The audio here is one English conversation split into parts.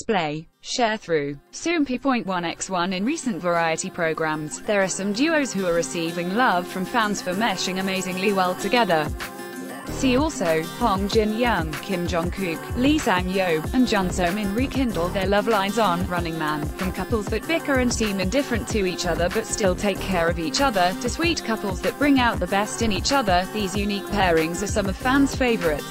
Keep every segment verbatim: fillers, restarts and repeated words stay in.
display. Sharethrough. Soompi point one x one In recent variety programs, there are some duos who are receiving love from fans for meshing amazingly well together. See also, Hong Jin Young, Kim Jong-kook, Lee Sang-yo, and Jun So-min rekindle their love lines on Running Man, from couples that bicker and seem indifferent to each other but still take care of each other, to sweet couples that bring out the best in each other. These unique pairings are some of fans' favorites.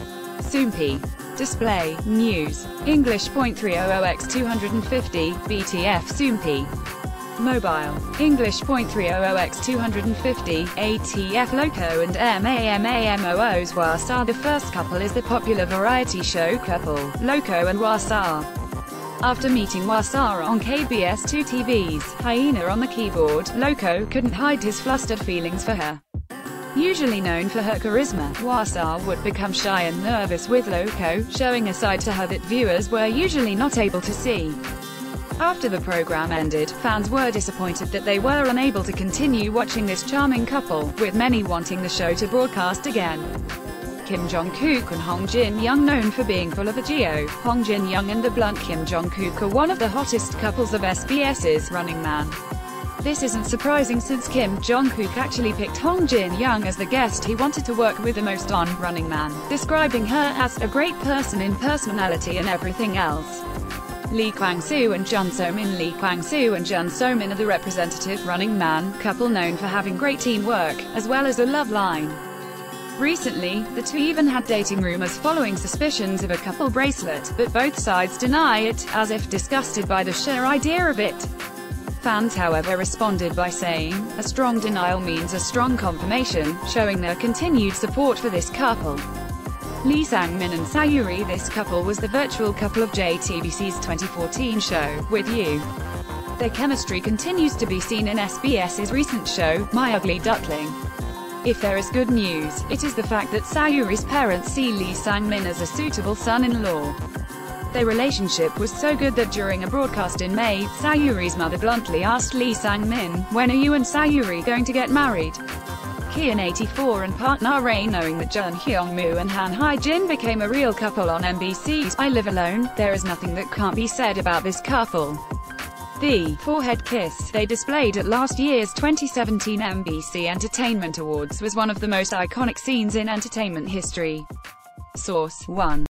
Soompi. Display. News. English point three hundred by two fifty, B T F Soompi. Mobile. English point three hundred by two fifty, A T F Loco and MAMAMOO's Hwasa. The first couple is the popular variety show couple, Loco and Hwasa. After meeting Hwasa on K B S two T V's Hyena on the Keyboard, Loco couldn't hide his flustered feelings for her. Usually known for her charisma, Hwasa would become shy and nervous with Loco, showing a side to her that viewers were usually not able to see. After the program ended, fans were disappointed that they were unable to continue watching this charming couple, with many wanting the show to broadcast again. Kim Jong-kook and Hong Jin Young, known for being full of a geo, Hong Jin Young and the blunt Kim Jong-kook are one of the hottest couples of SBS's Running Man. This isn't surprising since Kim Jong-kook actually picked Hong Jin Young as the guest he wanted to work with the most on Running Man, describing her as a great person in personality and everything else. Lee Kwang-soo and Jun So-min. Lee Kwang-soo and Jun So-min are the representative Running Man couple known for having great teamwork, as well as a love line. Recently, the two even had dating rumors following suspicions of a couple bracelet, but both sides deny it, as if disgusted by the sheer idea of it. Fans however responded by saying, "A strong denial means a strong confirmation," showing their continued support for this couple. Lee Sang-min and Sayuri. This couple was the virtual couple of J T B C's twenty fourteen show, With You. Their chemistry continues to be seen in SBS's recent show, My Ugly Duckling. If there is good news, it is the fact that Sayuri's parents see Lee Sang-min as a suitable son-in-law. Their relationship was so good that during a broadcast in May, Sayuri's mother bluntly asked Lee Sang-min, "When are you and Sayuri going to get married?" Kian eighty-four and partner Ray. Knowing that Jun Hyung-moo and Han Hae-jin became a real couple on M B C's I Live Alone, there is nothing that can't be said about this couple. The forehead kiss they displayed at last year's twenty seventeen M B C Entertainment Awards was one of the most iconic scenes in entertainment history. Source: one.